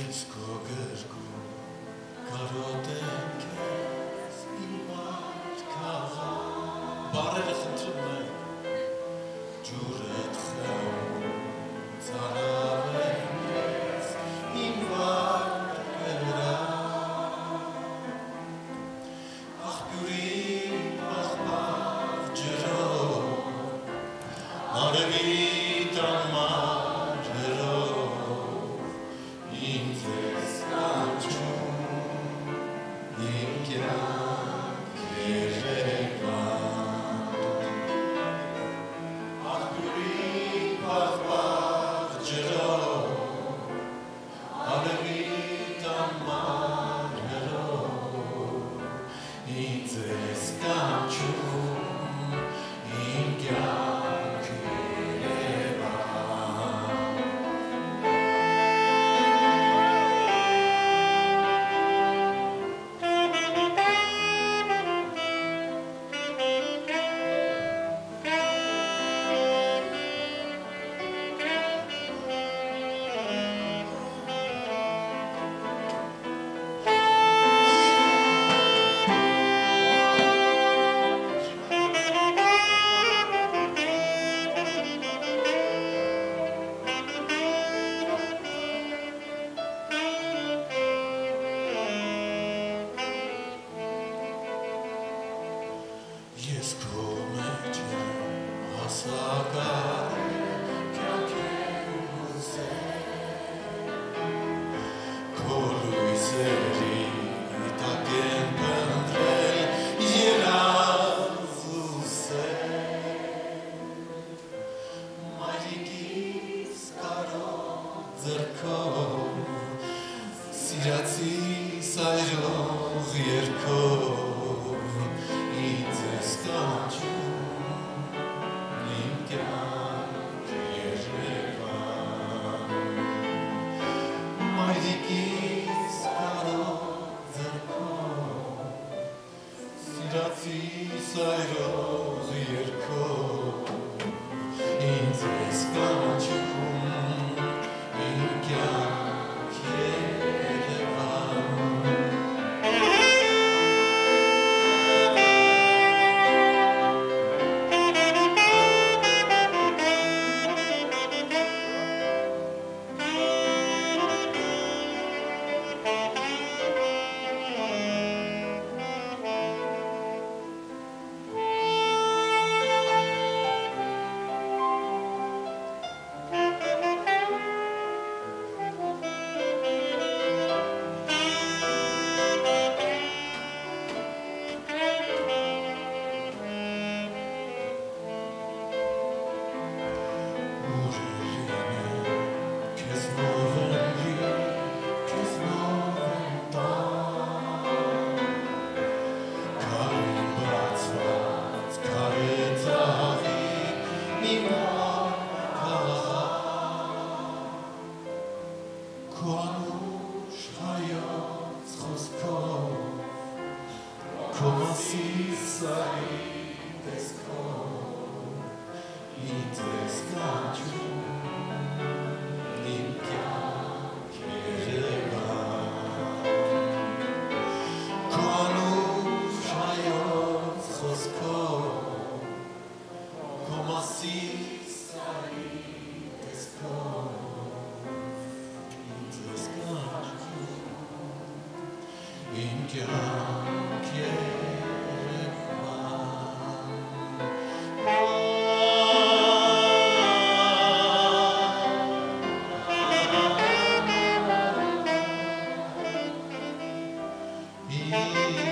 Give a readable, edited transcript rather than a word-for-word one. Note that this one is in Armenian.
Ես քո գրկում կարոտեմ քեզ իմ մարդկաղա Բարերը խնդրում նայք ջուրդ խեղում ծարավեմ ես իմ վարկրա Աղբյուրի պաղպաղ ջրով Արևի տանմար հրով Ինձ ես կանչում իմ կյանք երևան Աղբյուրի պաղպաղ ջրով Արևի տանմար հրով Ինձ ես կանչում իմ կյանք Ես քո մեջ եմ հասակարել կյանքեր ու հուսեր Քո լույսերի տակ եմ փնտրել երազ ու սեր Մայրիկիս կարոտ ձեռքով Սիրացի սայրող երգով Ինձ ես կանչում իմ կյանք Երևան Մայրիկիս կարոտ ձեռքով Սիրացի սայրող երգով Ինձ ես կանչում իմ կյանք Երևան Քո անուշ հայոց խոսքով Քո մասիս սարի տեսքով Ինձ ես կանչում իմ կյանք Երևան Քո անուշ հայոց խոսքով Քո մասիս սարի տեսքով Իմ կյանք Երևան